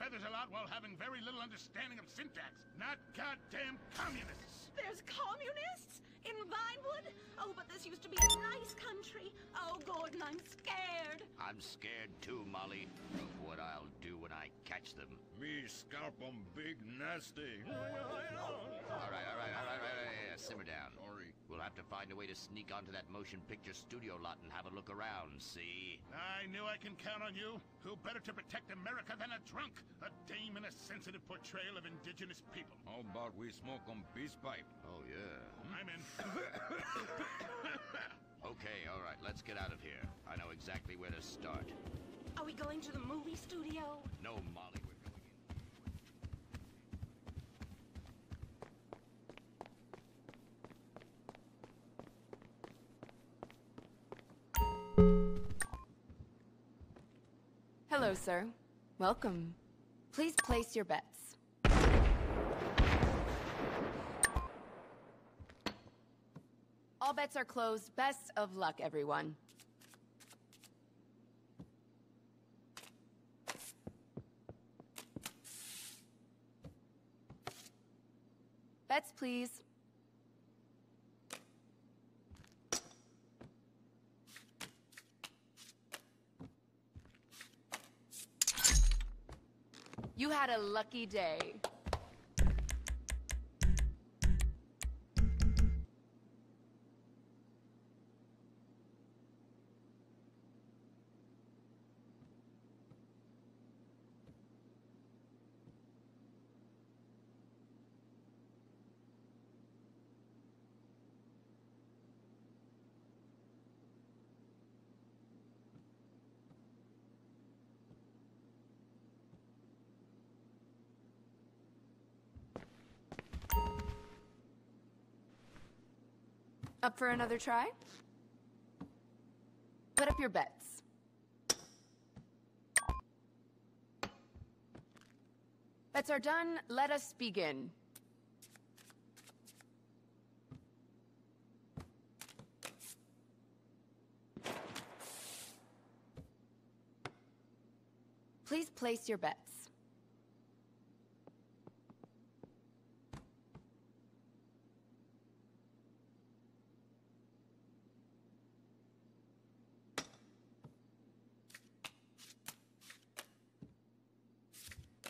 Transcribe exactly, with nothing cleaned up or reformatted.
feathers a lot while having very little understanding of syntax. Not goddamn communists. There's communists? In Vinewood? Oh, but this used to be a nice country. Oh, Gordon, I'm scared. I'm scared too, Molly, of what I'll do when I catch them. Me scalp 'em big nasty. All right, all right, all right, all right, all right. Simmer down. Sorry. We'll have to find a way to sneak onto that motion picture studio lot and have a look around, see? I knew I can count on you. Who better to protect America than a drunk? A dame in a sensitive portrayal of indigenous people. How about we smoke 'em peace pipe? Oh, yeah. I'm in. Okay, all right, let's get out of here. I know exactly where to start. Are we going to the movie studio? No, Molly, we're going in. Hello, sir. Welcome. Please place your bets. All bets are closed. Best of luck, everyone. Bets, please. You had a lucky day. Up for another try? Put up your bets. Bets are done. Let us begin. Please place your bets.